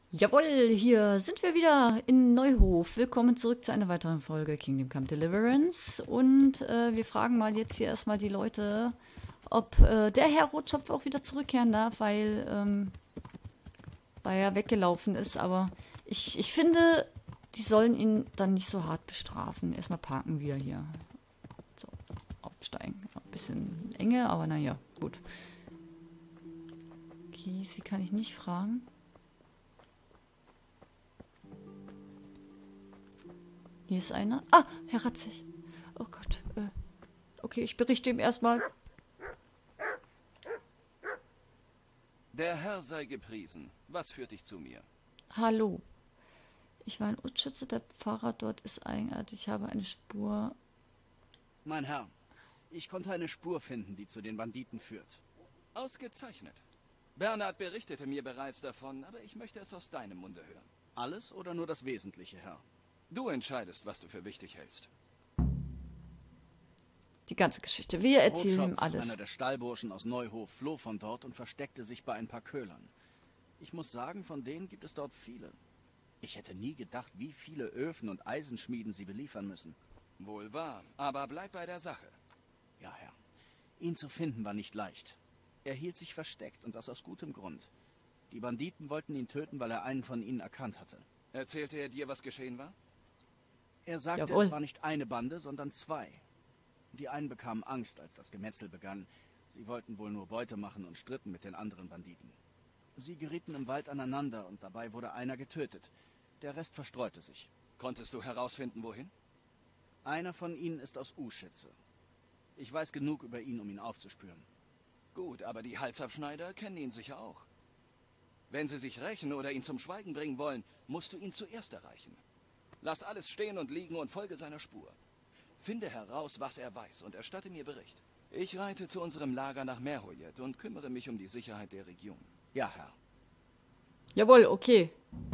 Jawohl, hier sind wir wieder in Neuhof. Willkommen zurück zu einer weiteren Folge Kingdom Come Deliverance. Und wir fragen mal jetzt hier erstmal die Leute, ob der Herr Rotschopf auch wieder zurückkehren darf, weil er weggelaufen ist. Aber ich finde, die sollen ihn dann nicht so hart bestrafen. Erstmal parken wir hier. So, aufsteigen. Ein bisschen enge, aber naja, gut. Okay, sie kann ich nicht fragen. Hier ist einer. Ah, Herr Ratzig. Oh Gott. Okay, ich berichte ihm erstmal. Der Herr sei gepriesen. Was führt dich zu mir? Hallo. Ich war ein Utschütze, der Pfarrer dort ist eigenartig. Ich habe eine Spur. Mein Herr, ich konnte eine Spur finden, die zu den Banditen führt. Ausgezeichnet. Bernhard berichtete mir bereits davon, aber ich möchte es aus deinem Munde hören. Alles oder nur das Wesentliche, Herr? Du entscheidest, was du für wichtig hältst. Die ganze Geschichte. Wir erzählen ihm Rotschopf, alles. einer der Stallburschen aus Neuhof, floh von dort und versteckte sich bei ein paar Köhlern. Ich muss sagen, von denen gibt es dort viele. Ich hätte nie gedacht, wie viele Öfen und Eisenschmieden sie beliefern müssen. Wohl wahr, aber bleib bei der Sache. Ja, Herr. Ihn zu finden war nicht leicht. Er hielt sich versteckt und das aus gutem Grund. Die Banditen wollten ihn töten, weil er einen von ihnen erkannt hatte. Erzählte er dir, was geschehen war? Er sagte, Jawohl. es war nicht eine Bande, sondern zwei. Die einen bekamen Angst, als das Gemetzel begann. Sie wollten wohl nur Beute machen und stritten mit den anderen Banditen. Sie gerieten im Wald aneinander und dabei wurde einer getötet. Der Rest verstreute sich. Konntest du herausfinden, wohin? Einer von ihnen ist aus Uschitze. Ich weiß genug über ihn, um ihn aufzuspüren. Gut, aber die Halsabschneider kennen ihn sicher auch. Wenn sie sich rächen oder ihn zum Schweigen bringen wollen, musst du ihn zuerst erreichen. Lass alles stehen und liegen und folge seiner Spur. Finde heraus, was er weiß und erstatte mir Bericht. Ich reite zu unserem Lager nach Merhoyet und kümmere mich um die Sicherheit der Region. Ja, Herr. Jawohl, okay.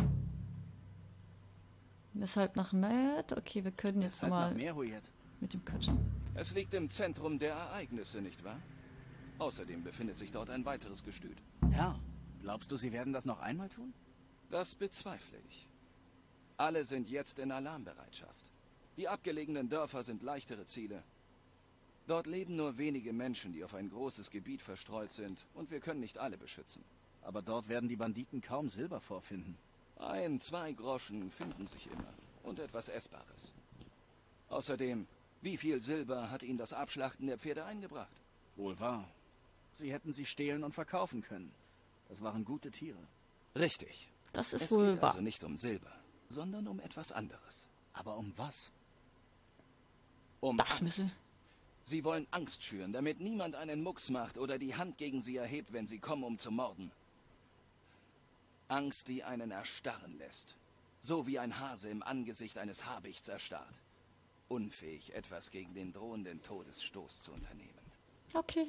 Weshalb nach Matt? Okay, wir können jetzt Halt nach nochmal Merhoyet. mit dem quatschen. Es liegt im Zentrum der Ereignisse, nicht wahr? Außerdem befindet sich dort ein weiteres Gestüt. Herr, glaubst du, sie werden das noch einmal tun? Das bezweifle ich. Alle sind jetzt in Alarmbereitschaft. Die abgelegenen Dörfer sind leichtere Ziele. Dort leben nur wenige Menschen, die auf ein großes Gebiet verstreut sind, und wir können nicht alle beschützen. Aber dort werden die Banditen kaum Silber vorfinden. 1, 2 Groschen finden sich immer und etwas Essbares. Außerdem, wie viel Silber hat Ihnen das Abschlachten der Pferde eingebracht? Wohl wahr. Sie hätten sie stehlen und verkaufen können. Das waren gute Tiere. Richtig. Das ist Es wohl geht wahr. also nicht um Silber, sondern um etwas anderes. Aber um was? Um Das Angst. müssen. Sie wollen Angst schüren, damit niemand einen Mucks macht oder die Hand gegen sie erhebt, wenn sie kommen, um zu morden. Angst, die einen erstarren lässt. So wie ein Hase im Angesicht eines Habichts erstarrt. Unfähig, etwas gegen den drohenden Todesstoß zu unternehmen. Okay.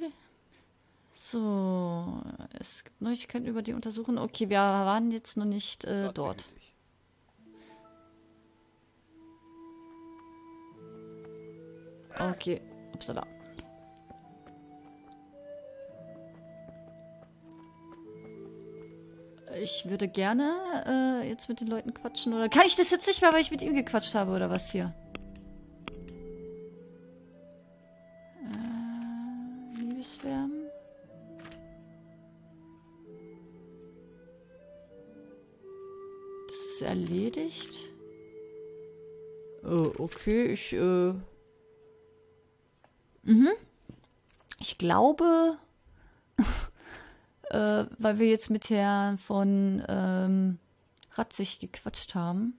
So, es gibt Neuigkeiten über die Untersuchung. Okay, wir waren jetzt noch nicht Gott dort. behüte dich. Okay, upsala. Ich würde gerne jetzt mit den Leuten quatschen. Oder kann ich das jetzt nicht mehr, weil ich mit ihm gequatscht habe, oder was hier? Liebeswärmen. Das ist erledigt. Okay, ich glaube, weil wir jetzt mit Herrn von Ratzig gequatscht haben,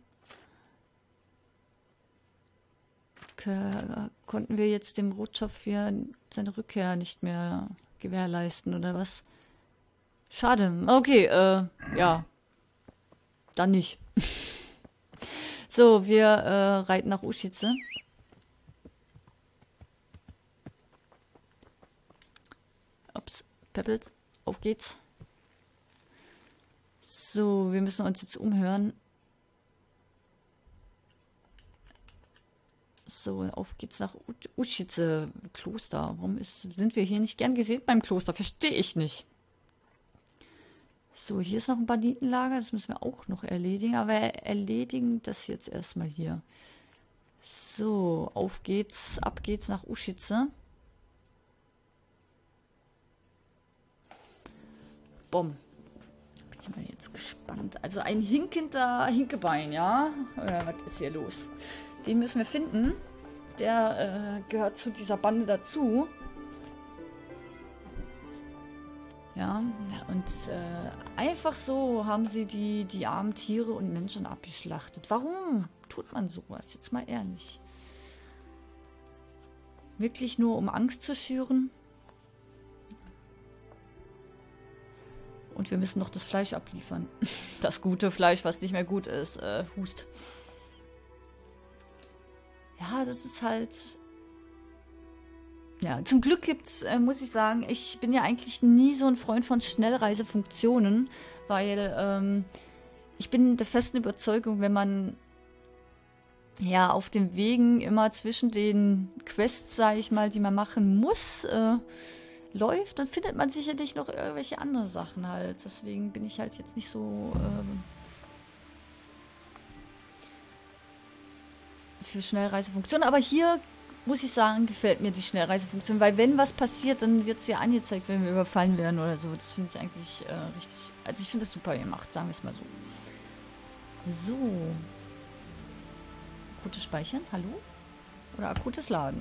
konnten wir jetzt dem Rotschopf hier seine Rückkehr nicht mehr gewährleisten, oder was? Schade. Okay, ja. Dann nicht. So, wir reiten nach Uschitze. Ups, Pebbles. Auf geht's. So, wir müssen uns jetzt umhören. So, auf geht's nach Uschitze Kloster. Warum sind wir hier nicht gern gesehen beim Kloster? Verstehe ich nicht. So, hier ist noch ein Banditenlager. Das müssen wir auch noch erledigen. Aber wir erledigen das jetzt erstmal hier. So, auf geht's. Ab geht's nach Uschitze. Bom. Bin ich mal jetzt gespannt. Also ein hinkender Hinkebein, ja? Was ist hier los? Den müssen wir finden. Der gehört zu dieser Bande dazu. Ja, und einfach so haben sie die armen Tiere und Menschen abgeschlachtet. Warum tut man sowas? Jetzt mal ehrlich. Wirklich nur, um Angst zu schüren? Und wir müssen noch das Fleisch abliefern. Das gute Fleisch, was nicht mehr gut ist. Hust. Ja, das ist halt... Ja, zum Glück gibt's, muss ich sagen, ich bin ja eigentlich nie so ein Freund von Schnellreisefunktionen, weil ich bin der festen Überzeugung, wenn man ja auf den Wegen immer zwischen den Quests, sage ich mal, die man machen muss, läuft, dann findet man sicherlich noch irgendwelche andere Sachen halt. Deswegen bin ich halt jetzt nicht so für Schnellreisefunktionen. Aber hier muss ich sagen, gefällt mir die Schnellreisefunktion, weil wenn was passiert, dann wird es ja angezeigt, wenn wir überfallen werden oder so. Das finde ich eigentlich richtig, also ich finde das super gemacht, sagen wir es mal so. So. Akutes Speichern, hallo? Oder akutes Laden?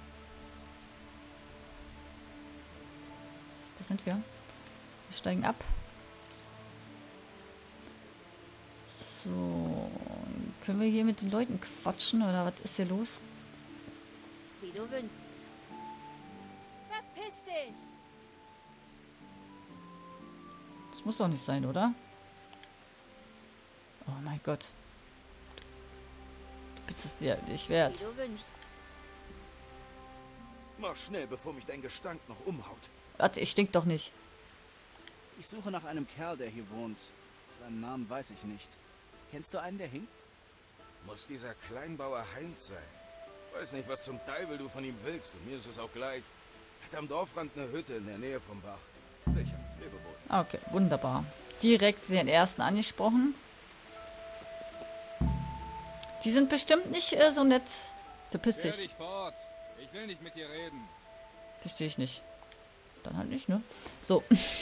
Da sind wir. Wir steigen ab. So. Können wir hier mit den Leuten quatschen oder was ist hier los? Wie du wünschst. Verpiss dich! Das muss doch nicht sein, oder? Oh mein Gott. Du bist es dir nicht wert. Wie du wünschst. Mach schnell, bevor mich dein Gestank noch umhaut. Warte, ich stink doch nicht. Ich suche nach einem Kerl, der hier wohnt. Seinen Namen weiß ich nicht. Kennst du einen, der hinkt? Muss dieser Kleinbauer Heinz sein. Weiß nicht, was zum Teufel du von ihm willst. Und mir ist es auch gleich. Hat am Dorfrand eine Hütte in der Nähe vom Bach. Sicher, lebe wohl. Okay, wunderbar. Direkt den ersten angesprochen. Die sind bestimmt nicht so nett. Verpiss Kehr dich. dich fort. Ich will nicht mit dir reden. Verstehe ich nicht. Dann halt nicht, ne? So.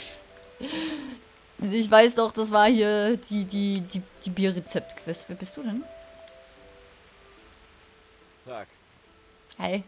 Ich weiß doch, das war hier die Bierrezept-Quest. Wer bist du denn? Tag. Hey.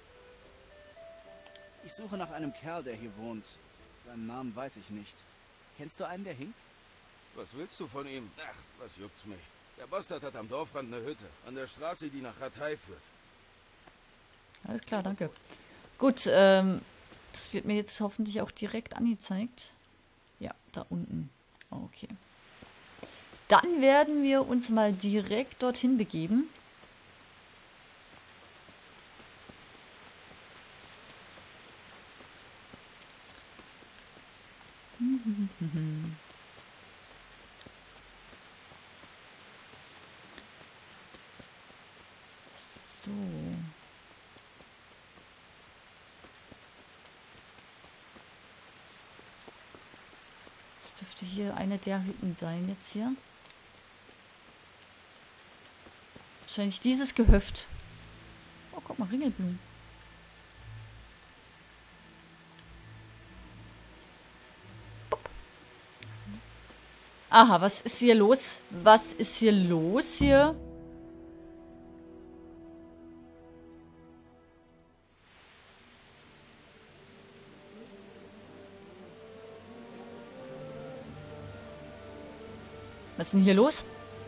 Ich suche nach einem Kerl, der hier wohnt. Seinen Namen weiß ich nicht. Kennst du einen, der hinkt? Was willst du von ihm? Ach, was juckt's mich? Der Bastard hat am Dorfrand eine Hütte. An der Straße, die nach Ratay führt. Alles klar, danke. Gut, das wird mir jetzt hoffentlich auch direkt angezeigt. Ja, da unten. Okay. Dann werden wir uns mal direkt dorthin begeben. So. Das dürfte hier eine der Hütten sein jetzt hier. Wahrscheinlich dieses Gehöft. Oh, guck mal, Ringelblumen. Aha, was ist hier los? Was ist hier los hier? Was ist denn hier los?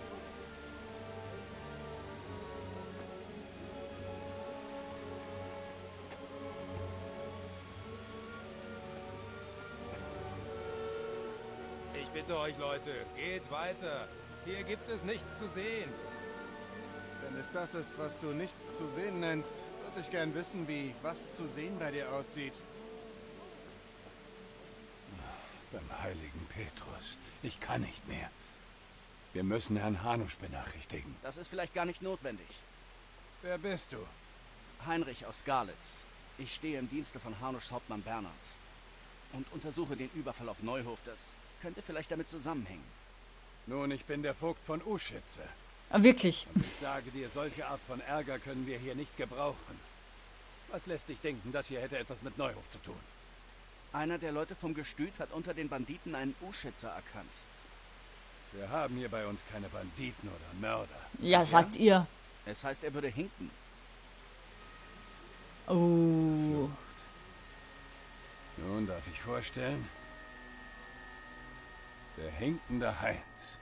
Ich bitte euch, Leute, geht weiter. Hier gibt es nichts zu sehen. Wenn es das ist, was du nichts zu sehen nennst, würde ich gern wissen, wie was zu sehen bei dir aussieht. Beim heiligen Petrus. Ich kann nicht mehr. Wir müssen Herrn Hanusch benachrichtigen. Das ist vielleicht gar nicht notwendig. Wer bist du? Heinrich aus Skalitz. Ich stehe im Dienste von Hanuschs Hauptmann Bernhard und untersuche den Überfall auf Neuhof des könnte vielleicht damit zusammenhängen. Nun, ich bin der Vogt von Uschitze. Ah, wirklich? Und ich sage dir, solche Art von Ärger können wir hier nicht gebrauchen. Was lässt dich denken, das hier hätte etwas mit Neuhof zu tun? Einer der Leute vom Gestüt hat unter den Banditen einen Uschitzer erkannt. Wir haben hier bei uns keine Banditen oder Mörder. Ja, sagt ihr. Es heißt, er würde hinken. Oh. Nun darf ich vorstellen, der hinkende Heinz.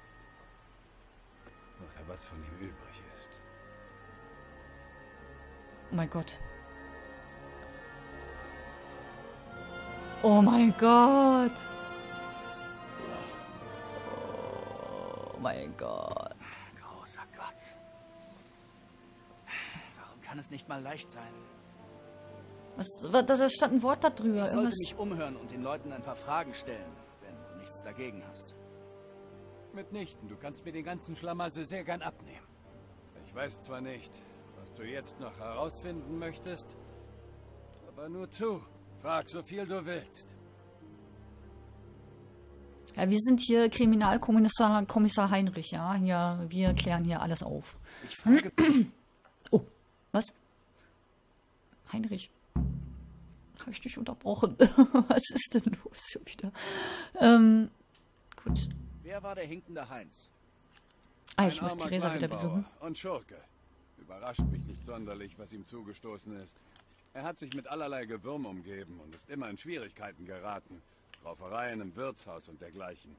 Oder was von ihm übrig ist. Oh mein Gott. Oh mein Gott. Oh mein Gott. Großer Gott. Warum kann es nicht mal leicht sein? Da stand ein Wort da drüber. Ich sollte mich umhören und den Leuten ein paar Fragen stellen, wenn du nichts dagegen hast. Mitnichten, du kannst mir den ganzen Schlamassel sehr gern abnehmen. Ich weiß zwar nicht, was du jetzt noch herausfinden möchtest, aber nur zu. Frag so viel du willst. Ja, wir sind hier Kriminalkommissar Heinrich, ja. Hier, wir klären hier alles auf. Ich frage... Oh, was? Heinrich. Habe ich dich unterbrochen? Was ist denn los schon wieder? Gut. Wer war der hinkende Heinz? Ich muss Theresa wieder besuchen. Und Schurke. Überrascht mich nicht sonderlich, was ihm zugestoßen ist. Er hat sich mit allerlei Gewürm umgeben und ist immer in Schwierigkeiten geraten. Raufereien im Wirtshaus und dergleichen.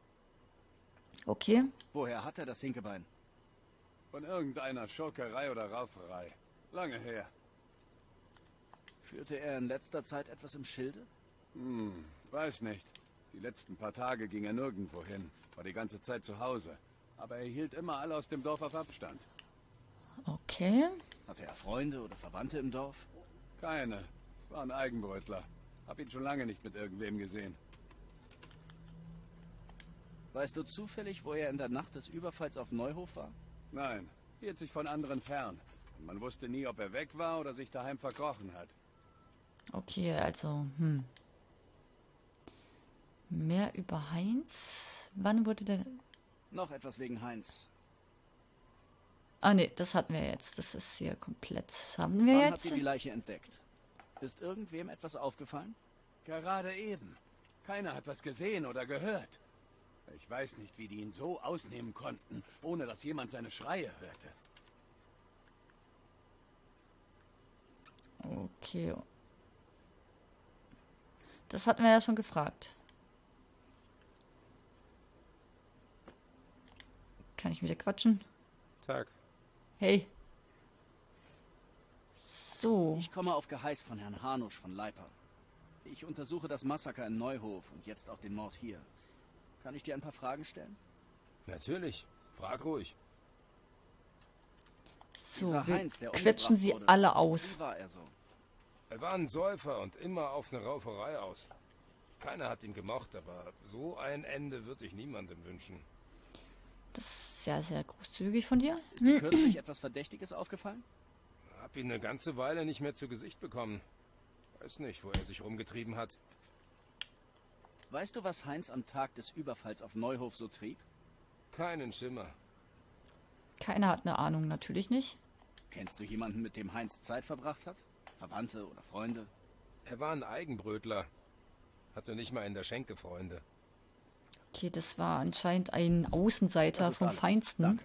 Okay. Woher hat er das Hinkebein? Von irgendeiner Schurkerei oder Rauferei. Lange her. Führte er in letzter Zeit etwas im Schilde? Weiß nicht. Die letzten paar Tage ging er nirgendwo hin. War die ganze Zeit zu Hause. Aber er hielt immer alle aus dem Dorf auf Abstand. Okay. Hatte er Freunde oder Verwandte im Dorf? Keine. War ein Eigenbrötler. Hab ihn schon lange nicht mit irgendwem gesehen. Weißt du zufällig, wo er in der Nacht des Überfalls auf Neuhof war? Nein, hielt sich von anderen fern. Und man wusste nie, ob er weg war oder sich daheim verkrochen hat. Okay, also, Mehr über Heinz? Wann wurde der... Noch etwas wegen Heinz. Ah, nee, das hatten wir jetzt. Das ist hier komplett... Haben wir Wann jetzt? habt ihr die Leiche entdeckt? Ist irgendwem etwas aufgefallen? Gerade eben. Keiner hat was gesehen oder gehört. Ich weiß nicht, wie die ihn so ausnehmen konnten, ohne dass jemand seine Schreie hörte. Okay. Das hatten wir ja schon gefragt. Kann ich mit dir quatschen? Tag. Hey. So. Ich komme auf Geheiß von Herrn Hanusch von Leiper. Ich untersuche das Massaker in Neuhof und jetzt auch den Mord hier. Kann ich dir ein paar Fragen stellen? Natürlich. Frag ruhig. So, Dieser wir Heinz, der quetschen umgebracht sie wurde, alle aus. Wie war er so? Er war ein Säufer und immer auf eine Rauferei aus. Keiner hat ihn gemocht, aber so ein Ende würde ich niemandem wünschen. Das ist sehr, sehr großzügig von dir. Ist dir kürzlich etwas Verdächtiges aufgefallen? Hab ihn eine ganze Weile nicht mehr zu Gesicht bekommen. Weiß nicht, wo er sich rumgetrieben hat. Weißt du, was Heinz am Tag des Überfalls auf Neuhof so trieb? Keinen Schimmer. Keiner hat eine Ahnung, natürlich nicht. Kennst du jemanden, mit dem Heinz Zeit verbracht hat? Verwandte oder Freunde? Er war ein Eigenbrötler. Hatte nicht mal in der Schenke Freunde. Okay, das war anscheinend ein Außenseiter Das ist vom alles. Feinsten. Danke.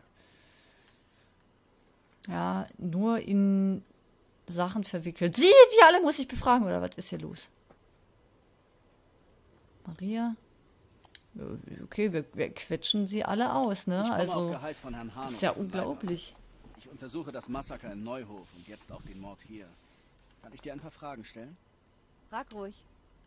Ja, nur in Sachen verwickelt. Sie alle muss ich befragen, oder was ist hier los? Maria? Okay, wir quetschen sie alle aus, ne? Ich komme auf Also, Geheiß von Herrn Hanusch ist ja von Leiper. unglaublich. Ich untersuche das Massaker in Neuhof und jetzt auch den Mord hier. Kann ich dir ein paar Fragen stellen? Frag ruhig.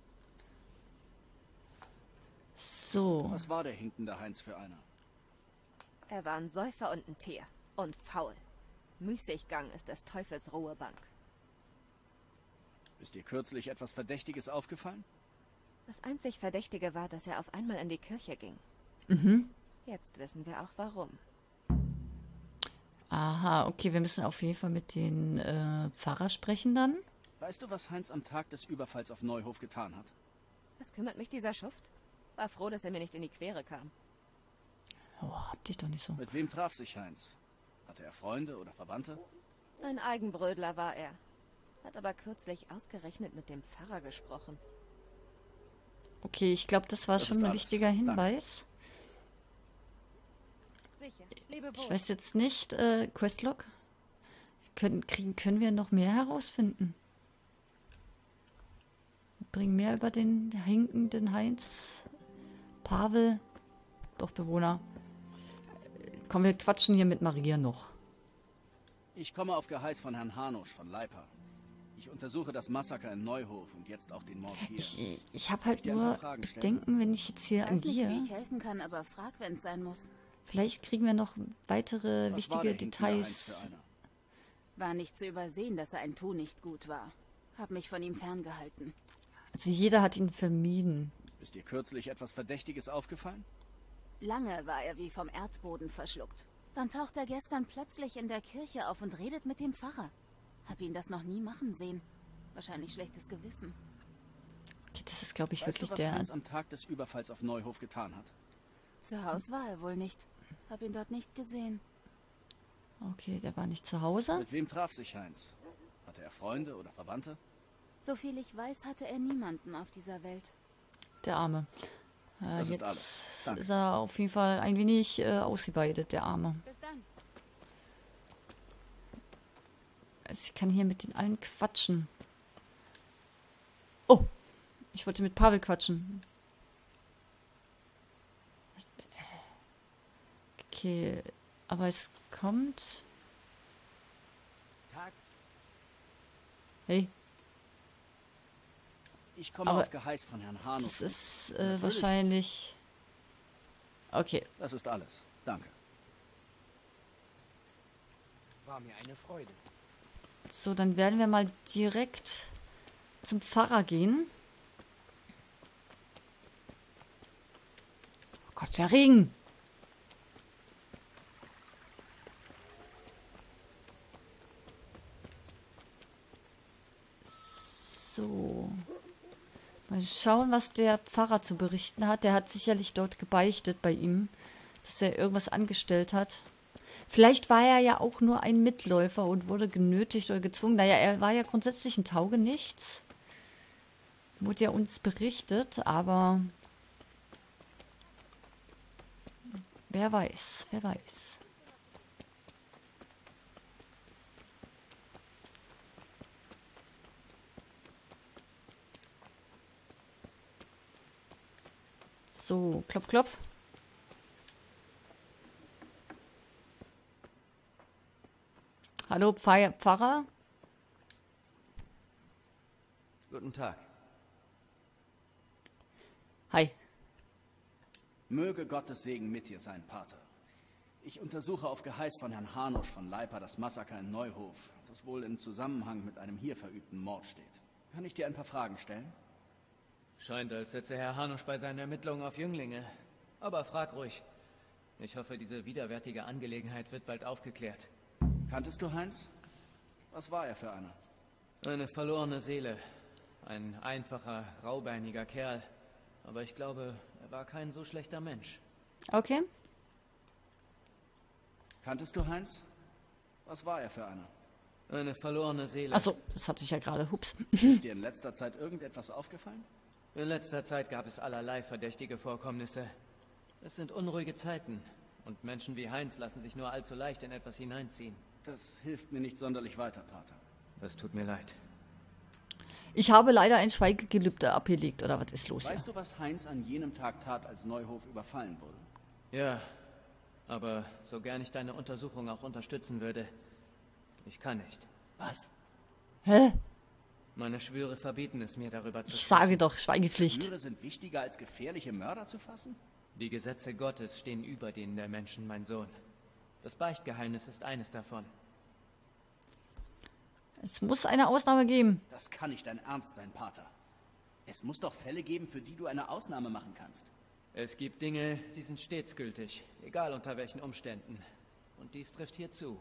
So. Was war der hinkende Heinz für einer? Er war ein Säufer und ein Tier. Und faul. Müßiggang ist des Teufels rohe Bank. Ist dir kürzlich etwas Verdächtiges aufgefallen? Das einzig Verdächtige war, dass er auf einmal in die Kirche ging. Mhm. Jetzt wissen wir auch warum. Aha, okay, wir müssen auf jeden Fall mit den Pfarrer sprechen dann. Weißt du, was Heinz am Tag des Überfalls auf Neuhof getan hat? Was kümmert mich dieser Schuft? War froh, dass er mir nicht in die Quere kam. Oh, hab dich doch nicht so. Mit wem traf sich Heinz? Hatte er Freunde oder Verwandte? Ein Eigenbrödler war er. Hat aber kürzlich ausgerechnet mit dem Pfarrer gesprochen. Okay, ich glaube, das war Das schon ist ein alles. wichtiger Hinweis. Sicher. Lebe Ich wohl. weiß jetzt nicht, Questlog? Können wir noch mehr herausfinden? Bringen mehr über den hinkenden Heinz, Pavel, Dorfbewohner. Komm, wir quatschen hier mit Maria noch. Ich komme auf Geheiß von Herrn Hanusch von Leipa. Ich untersuche das Massaker in Neuhof und jetzt auch den Mord hier. Ich habe halt dir ein nur paar Fragen stellen? Bedenken, wenn ich jetzt hier Weiß nicht, wie agiere. ich helfen kann, aber frag, wenn es sein muss. Vielleicht kriegen wir noch weitere Was war wichtige der hinkende Heinz Details. für einer? War nicht zu übersehen, dass er ein Tu nicht gut war. Hab mich von ihm ferngehalten. Also jeder hat ihn vermieden. Ist dir kürzlich etwas Verdächtiges aufgefallen? Lange war er wie vom Erdboden verschluckt. Dann taucht er gestern plötzlich in der Kirche auf und redet mit dem Pfarrer. Hab ihn das noch nie machen sehen. Wahrscheinlich schlechtes Gewissen. Okay, das ist, glaube ich, Weißt du, wirklich was der. Heinz am Tag des Überfalls auf Neuhof getan hat? Zu Hause war er wohl nicht. Hab ihn dort nicht gesehen. Okay, der war nicht zu Hause. Mit wem traf sich Heinz? Hatte er Freunde oder Verwandte? Soviel ich weiß, hatte er niemanden auf dieser Welt. Der Arme. Das ist Jetzt alles. Danke. ist er auf jeden Fall ein wenig ausgeweidet, der Arme. Bis dann. Also ich kann hier mit den allen quatschen. Oh, ich wollte mit Pavel quatschen. Okay, aber es kommt... Tag. Hey, Ich komme Aber auf Geheiß von Herrn Hanusch. das ist Natürlich. wahrscheinlich... Okay, Das ist alles. Danke. War mir eine Freude. so, dann werden wir mal direkt zum Pfarrer gehen. Oh Gott, der Regen! So. Mal schauen, was der Pfarrer zu berichten hat. Der hat sicherlich dort gebeichtet bei ihm, dass er irgendwas angestellt hat. Vielleicht war er ja auch nur ein Mitläufer und wurde genötigt oder gezwungen. Naja, er war ja grundsätzlich ein Taugenichts. Wurde ja uns berichtet, aber wer weiß, wer weiß. So, klopf, klopf. Hallo, Pfarrer? Guten Tag. Hi. Möge Gottes Segen mit dir sein, Pater. Ich untersuche auf Geheiß von Herrn Hanusch von Leipa das Massaker in Neuhof, das wohl im Zusammenhang mit einem hier verübten Mord steht. Kann ich dir ein paar Fragen stellen? Scheint, als setze Herr Hanusch bei seinen Ermittlungen auf Jünglinge. Aber frag ruhig. Ich hoffe, diese widerwärtige Angelegenheit wird bald aufgeklärt. Kanntest du Heinz? Was war er für einer? Eine verlorene Seele. Ein einfacher, raubeiniger Kerl. Aber ich glaube, er war kein so schlechter Mensch. Okay. Kanntest du Heinz? Was war er für einer? Eine verlorene Seele. Achso, das hatte ich ja gerade. Hups. Ist dir in letzter Zeit irgendetwas aufgefallen? In letzter Zeit gab es allerlei verdächtige Vorkommnisse. Es sind unruhige Zeiten. Und Menschen wie Heinz lassen sich nur allzu leicht in etwas hineinziehen. Das hilft mir nicht sonderlich weiter, Pater. Das tut mir leid. Ich habe leider ein Schweigegelübde abgelegt, oder was ist los hier? Weißt du, was Heinz an jenem Tag tat, als Neuhof überfallen wurde? Ja, aber so gern ich deine Untersuchung auch unterstützen würde, ich kann nicht. Was? Hä? Meine Schwüre verbieten es mir, darüber zu Ich sprechen. sage doch, Schweigepflicht. Schwüre sind wichtiger als gefährliche Mörder zu fassen? Die Gesetze Gottes stehen über denen der Menschen, mein Sohn. Das Beichtgeheimnis ist eines davon. Es muss eine Ausnahme geben. Das kann nicht dein Ernst sein, Pater. Es muss doch Fälle geben, für die du eine Ausnahme machen kannst. Es gibt Dinge, die sind stets gültig, egal unter welchen Umständen. Und dies trifft hier zu.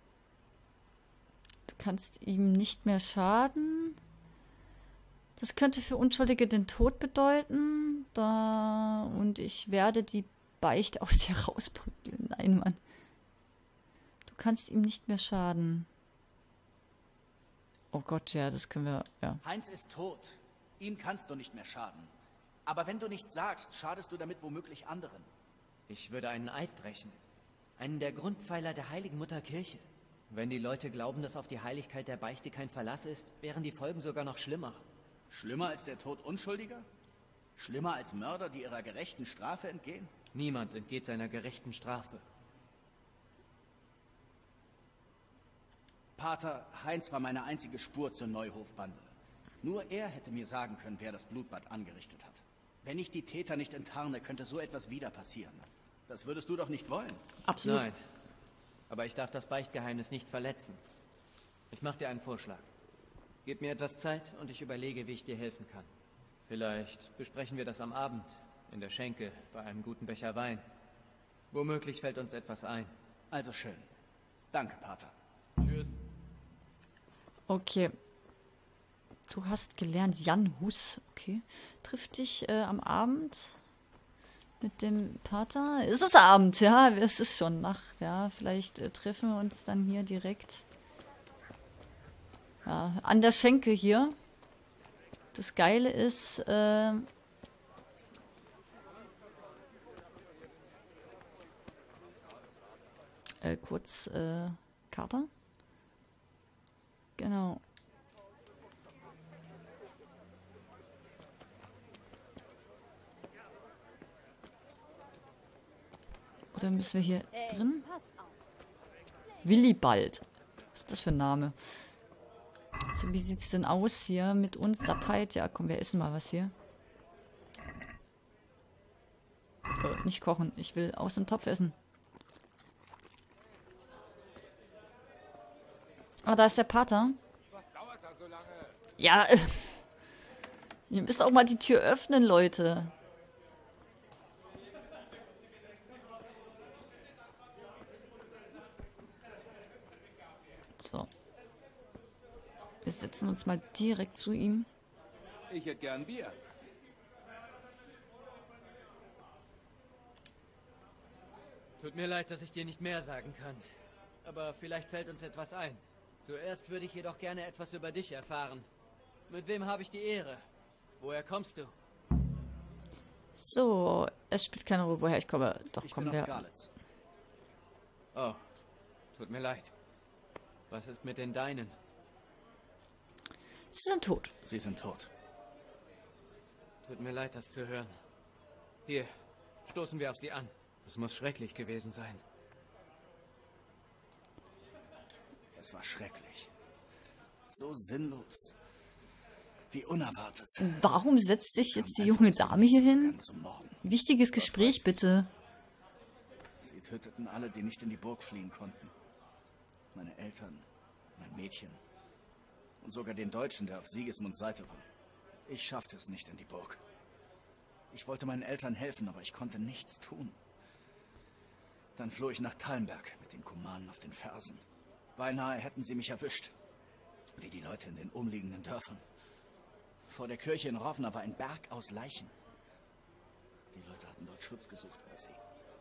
Du kannst ihm nicht mehr schaden. Das könnte für Unschuldige den Tod bedeuten. runter und ich werde die Beichte aus dir rausprügeln. Nein, Mann. Du kannst ihm nicht mehr schaden. Oh Gott, ja, das können wir, ja. Heinz ist tot. Ihm kannst du nicht mehr schaden. Aber wenn du nichts sagst, schadest du damit womöglich anderen. Ich würde einen Eid brechen. Einen der Grundpfeiler der Heiligen Mutterkirche. Wenn die Leute glauben, dass auf die Heiligkeit der Beichte kein Verlass ist, wären die Folgen sogar noch schlimmer. Schlimmer als der Tod Unschuldiger? Schlimmer als Mörder, die ihrer gerechten Strafe entgehen? Niemand entgeht seiner gerechten Strafe. Pater, Heinz war meine einzige Spur zur Neuhofbande. Nur er hätte mir sagen können, wer das Blutbad angerichtet hat. Wenn ich die Täter nicht enttarne, könnte so etwas wieder passieren. Das würdest du doch nicht wollen. Absolut. Nein. Aber ich darf das Beichtgeheimnis nicht verletzen. Ich mache dir einen Vorschlag. Gib mir etwas Zeit und ich überlege, wie ich dir helfen kann. Vielleicht besprechen wir das am Abend, in der Schenke, bei einem guten Becher Wein. Womöglich fällt uns etwas ein. Also schön. Danke, Pater. Tschüss. Okay. Du hast gelernt, Jan Hus. Okay. Trifft dich am Abend mit dem Pater. Es ist Abend, ja. Es ist schon Nacht, ja. Vielleicht treffen wir uns dann hier direkt. Ja, an der Schenke hier. Das Geile ist, kurz, Kater. Genau. Oder müssen wir hier drin? Willibald. Was ist das für ein Name? So, wie sieht's denn aus hier mit uns? Sattheit? Ja, komm, wir essen mal was hier. Nicht kochen. Ich will aus dem Topf essen. Ah, da ist der Pater. Was dauert da so lange? Ja, ihr müsst auch mal die Tür öffnen, Leute. So. Wir setzen uns mal direkt zu ihm. Ich hätte gern Bier. Tut mir leid, dass ich dir nicht mehr sagen kann. Aber vielleicht fällt uns etwas ein. Zuerst würde ich jedoch gerne etwas über dich erfahren. Mit wem habe ich die Ehre? Woher kommst du? So, es spielt keine Rolle, woher ich komme. Doch, Ich kommen bin aus wir. Skalitz. Oh, tut mir leid. Was ist mit den Deinen? Sie sind tot. Sie sind tot. Tut mir leid, das zu hören. Hier, stoßen wir auf sie an. Es muss schrecklich gewesen sein. Es war schrecklich. So sinnlos. Wie unerwartet. Warum setzt sich jetzt die Haben junge einfach Dame hier hin? begonnen zu morden. Wichtiges Gespräch, bitte. Sie töteten alle, die nicht in die Burg fliehen konnten. Meine Eltern, mein Mädchen und sogar den Deutschen, der auf Sigismunds Seite war. Ich schaffte es nicht in die Burg. Ich wollte meinen Eltern helfen, aber ich konnte nichts tun. Dann floh ich nach Tallenberg mit den Kumanen auf den Fersen. Beinahe hätten sie mich erwischt. Wie die Leute in den umliegenden Dörfern. Vor der Kirche in Rovna war ein Berg aus Leichen. Die Leute hatten dort Schutz gesucht, aber sie...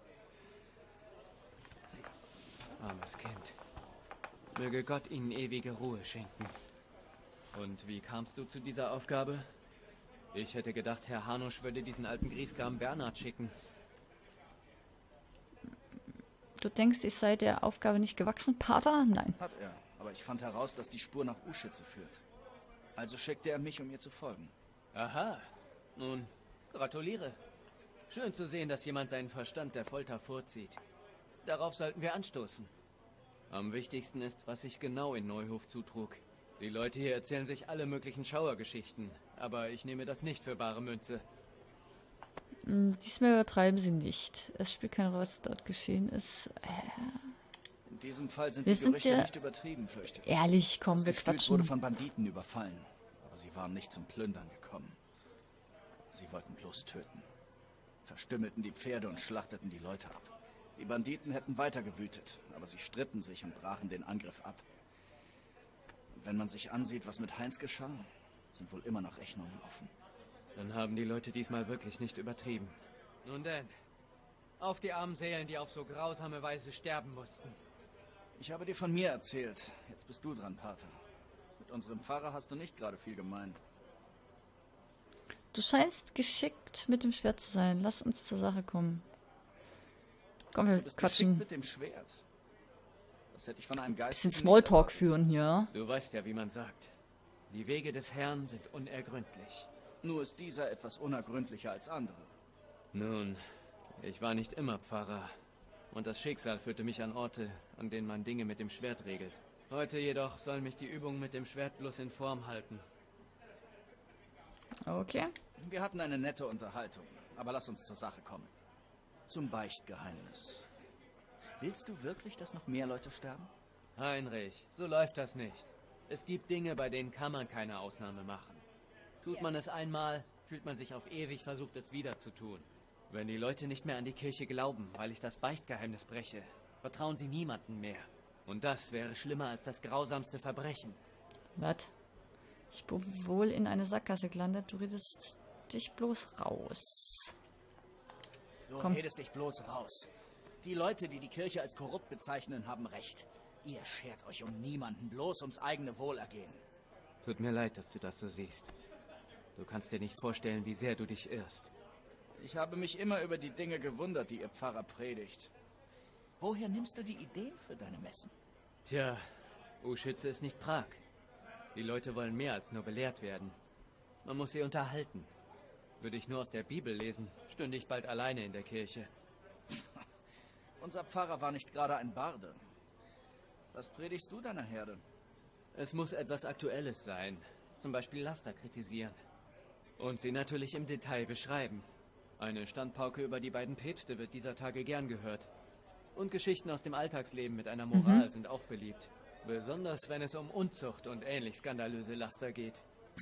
Armes Kind. Möge Gott ihnen ewige Ruhe schenken. Und wie kamst du zu dieser Aufgabe? Ich hätte gedacht, Herr Hanusch würde diesen alten Griesgram Bernhard schicken. Du denkst, ich sei der Aufgabe nicht gewachsen, Pater? Nein. Hat er, aber ich fand heraus, dass die Spur nach Uschitze führt. Also schickte er mich, um ihr zu folgen. Aha. Nun, gratuliere. Schön zu sehen, dass jemand seinen Verstand der Folter vorzieht. Darauf sollten wir anstoßen. Am wichtigsten ist, was sich genau in Neuhof zutrug. Die Leute hier erzählen sich alle möglichen Schauergeschichten, aber ich nehme das nicht für bare Münze. Diesmal übertreiben sie nicht. Es spielt keine Rolle, was dort geschehen ist. In diesem Fall sind Wir die sind Gerüchte ja nicht übertrieben, fürchte ich. Ehrlich, komm, Das wir Gestüt quatschen. wurde von Banditen überfallen, aber sie waren nicht zum Plündern gekommen. Sie wollten bloß töten. Verstümmelten die Pferde und schlachteten die Leute ab. Die Banditen hätten weiter gewütet, aber sie stritten sich und brachen den Angriff ab. Und wenn man sich ansieht, was mit Heinz geschah, sind wohl immer noch Rechnungen offen. Dann haben die Leute diesmal wirklich nicht übertrieben. Nun denn, auf die armen Seelen, die auf so grausame Weise sterben mussten. Ich habe dir von mir erzählt. Jetzt bist du dran, Pater. Mit unserem Pfarrer hast du nicht gerade viel gemein. Du scheinst geschickt mit dem Schwert zu sein. Lass uns zur Sache kommen. Komm, wir quatschen. Mit dem Schwert. Das hätte ich von einem Geist. Bisschen Smalltalk führen hier. Du weißt ja, wie man sagt. Die Wege des Herrn sind unergründlich. Nur ist dieser etwas unergründlicher als andere. Nun, ich war nicht immer Pfarrer. Und das Schicksal führte mich an Orte, an denen man Dinge mit dem Schwert regelt. Heute jedoch soll mich die Übung mit dem Schwert bloß in Form halten. Okay. Wir hatten eine nette Unterhaltung, aber lass uns zur Sache kommen. Zum Beichtgeheimnis. Willst du wirklich, dass noch mehr Leute sterben? Heinrich, so läuft das nicht. Es gibt Dinge, bei denen kann man keine Ausnahme machen. Tut man es einmal, fühlt man sich auf ewig versucht, es wieder zu tun. Wenn die Leute nicht mehr an die Kirche glauben, weil ich das Beichtgeheimnis breche, vertrauen sie niemandem mehr. Und das wäre schlimmer als das grausamste Verbrechen. Was? Ich bin wohl in eine Sackgasse gelandet. Du redest dich bloß raus. Du redest dich bloß raus. Die Leute, die die Kirche als korrupt bezeichnen, haben recht. Ihr schert euch um niemanden, bloß ums eigene Wohlergehen. Tut mir leid, dass du das so siehst. Du kannst dir nicht vorstellen, wie sehr du dich irrst. Ich habe mich immer über die Dinge gewundert, die ihr Pfarrer predigt. Woher nimmst du die Ideen für deine Messen? Tja, U-Schütze ist nicht Prag. Die Leute wollen mehr als nur belehrt werden. Man muss sie unterhalten. Würde ich nur aus der Bibel lesen, stünde ich bald alleine in der Kirche. Unser Pfarrer war nicht gerade ein Barde. Was predigst du deiner Herde? Es muss etwas Aktuelles sein. Zum Beispiel Laster kritisieren. Und sie natürlich im Detail beschreiben. Eine Standpauke über die beiden Päpste wird dieser Tage gern gehört. Und Geschichten aus dem Alltagsleben mit einer Moral sind auch beliebt. Besonders wenn es um Unzucht und ähnlich skandalöse Laster geht.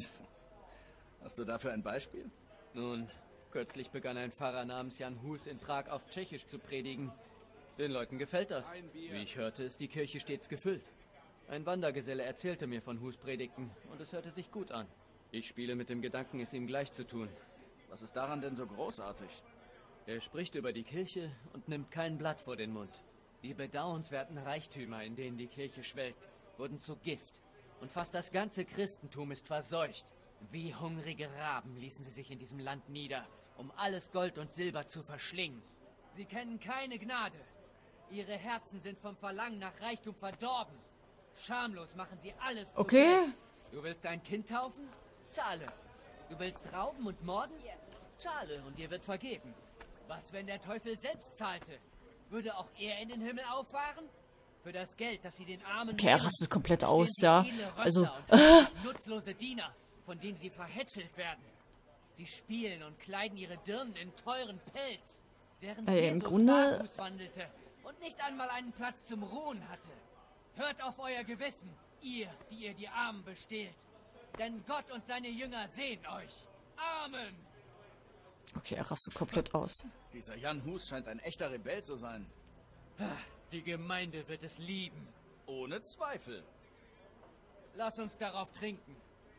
Hast du dafür ein Beispiel? Nun, kürzlich begann ein Pfarrer namens Jan Hus in Prag auf Tschechisch zu predigen. Den Leuten gefällt das. Wie ich hörte, ist die Kirche stets gefüllt. Ein Wandergeselle erzählte mir von Hus' Predigten und es hörte sich gut an. Ich spiele mit dem Gedanken, es ihm gleich zu tun. Was ist daran denn so großartig? Er spricht über die Kirche und nimmt kein Blatt vor den Mund. Die bedauernswerten Reichtümer, in denen die Kirche schwelgt, wurden zu Gift. Und fast das ganze Christentum ist verseucht. Wie hungrige Raben ließen sie sich in diesem Land nieder, um alles Gold und Silber zu verschlingen. Sie kennen keine Gnade. Ihre Herzen sind vom Verlangen nach Reichtum verdorben. Schamlos machen sie alles zu Geld. Du willst ein Kind taufen? Zahle. Du willst rauben und morden? Zahle und dir wird vergeben. Was, wenn der Teufel selbst zahlte? Würde auch er in den Himmel auffahren? Für das Geld, das sie den Armen... Okay, er rastet komplett aus, ja. Also... nutzlose Diener, von denen sie verhätschelt werden. Sie spielen und kleiden ihre Dirnen in teuren Pelz, während im Grunde barfuß wandelte und nicht einmal einen Platz zum Ruhen hatte. Hört auf euer Gewissen, ihr, die ihr die Armen bestehlt. Denn Gott und seine Jünger sehen euch. Amen. Okay, er rastet komplett aus. Dieser Jan Hus scheint ein echter Rebell zu sein. Die Gemeinde wird es lieben. Ohne Zweifel. Lass uns darauf trinken.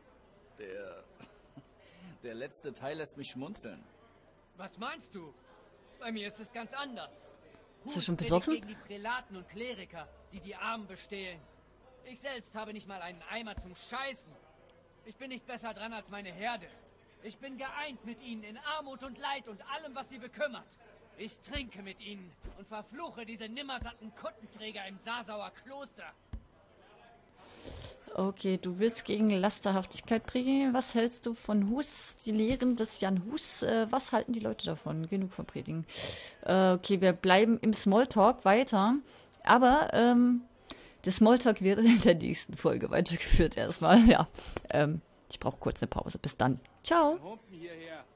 Der letzte Teil lässt mich schmunzeln. Was meinst du? Bei mir ist es ganz anders. Ist er schon besoffen? Gegen die Prälaten und Kleriker, die die Armen bestehlen. Ich selbst habe nicht mal einen Eimer zum Scheißen. Ich bin nicht besser dran als meine Herde. Ich bin geeint mit ihnen in Armut und Leid und allem, was sie bekümmert. Ich trinke mit ihnen und verfluche diese nimmersatten Kuttenträger im Sasauer Kloster. Okay, du willst gegen Lasterhaftigkeit predigen. Was hältst du von Hus, die Lehren des Jan Hus? Was halten die Leute davon? Genug von Predigen. Okay, wir bleiben im Smalltalk weiter. Aber der Smalltalk wird in der nächsten Folge weitergeführt erstmal. Ja, ich brauche kurz eine Pause. Bis dann. Ciao. Humpen hierher.